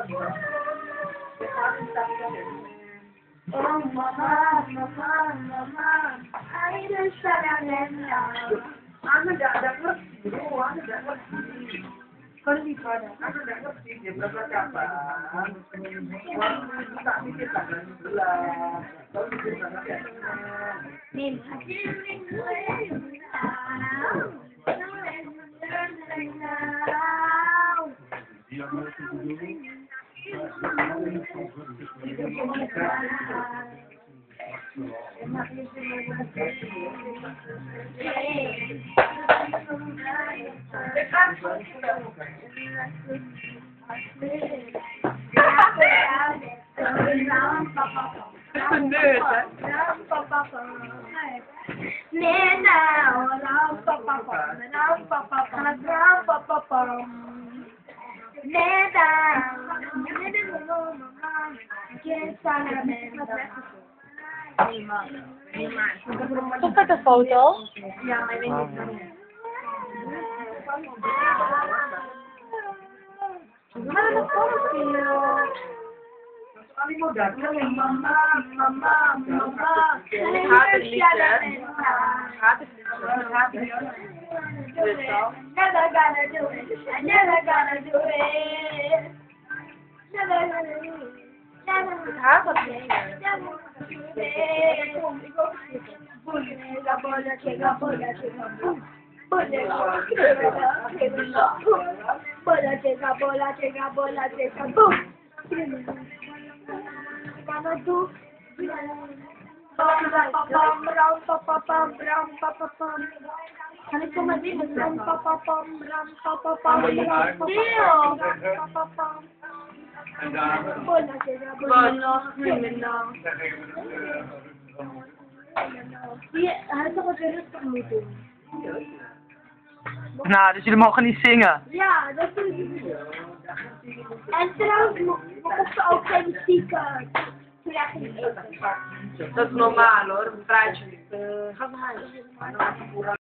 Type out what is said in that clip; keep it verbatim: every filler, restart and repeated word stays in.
Oh, mama, mama, mama, I just shut down and down. Ano dapat dulu, ano dapat kalau di pada, ano dapat di beberapa kapan, waktu tak mikir tangan belah, kalau di sana kan. Nin, I can't make the way now. Looks like a photo. Yeah, I think it's Kali mau dagang yang Mama, mama, mama. Happy liedje. Happy Never gonna do it. I never gonna do it. Never gonna do it. Never gonna do it. Bola, bola, chega, bola, chega, boom. Bola, chega, bola, chega, bola, chega, bola, chega, boom. Gonna do. Bum, bum, bum, rum, pa, pa, pum, rum, pa, pa, pum. Ano ko madi? Rum, pa, pa, pum, rum, pa, pa, pum, rum, pa, pa, pum. Bola, chega, bola. Bola. Iya, harus aku terus kamu. Nou, dus jullie mogen niet zingen. Ja, dat is het. En trouwens, mochten ook geen stickers. Krijg je eten. Dat is normaal hoor, een praatje. Ga naar huis.